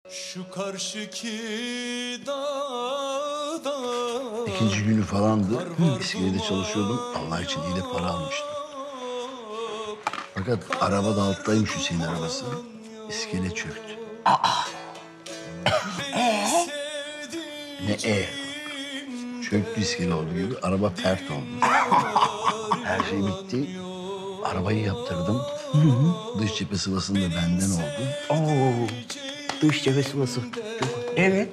Şu karşıki dağda. İkinci günü falandı. İskelede çalışıyordum. Allah için iyi de para almıştım. Fakat arabada alttaymış Hüseyin arabası. İskele çöktü. Ne? Çöktü iskele olduğu gibi. Araba pert oldu. Her şey bitti. Arabayı yaptırdım. Dış cephe sıvası da benden oldu. Oo, dış cephe sıvası. Evet.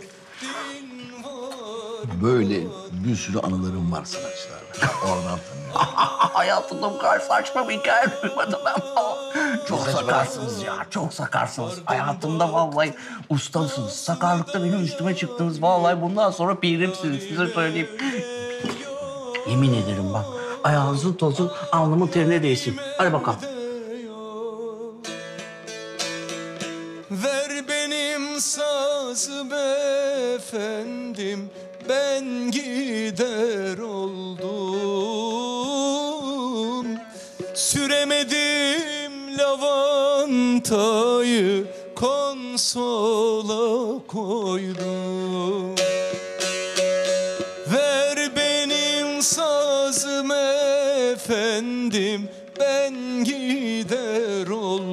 Böyle bir sürü anılarım var sanatçılarla. Oradan tanıyorum. Hayatımda bu kadar saçma bir hikaye duymadım ben. Çok sakarsınız ya, çok sakarsınız. Hayatımda vallahi ustasınız. Sakarlıkta benim üstüme çıktınız. Vallahi bundan sonra pirimsiniz, size söyleyeyim. Yemin ederim bak, ayağınızın tozu alnımın terine değsin. Hadi bakalım. Ver benim sazı beyefendim, ben gider oldum. Süremedim lavantayı, konsola koydum. Ver benim sazım efendim, ben gider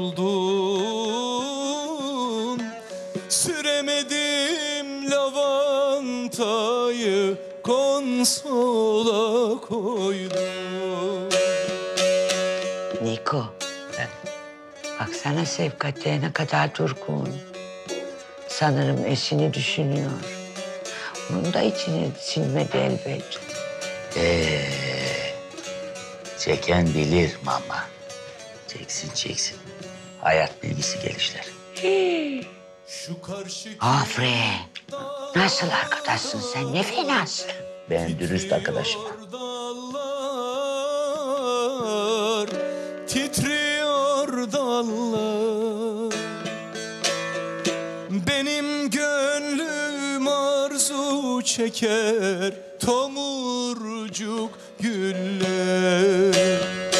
oldum. Süremedim lavantayı, konsola koydum. Niko. Baksana Şefkat'e ne kadar durgun. Sanırım eşini düşünüyor. Bunun da içini silmedi elbet. Çeken bilir mama. Çeksin. Hayat bilgisi gelişler. Şu karşıki Afre. Nasıl arkadaşsın sen? Ne fenasın. Ben dürüst arkadaşım. dallar, titriyor dallar. Benim gönlüm arzu çeker, tomurcuk güller.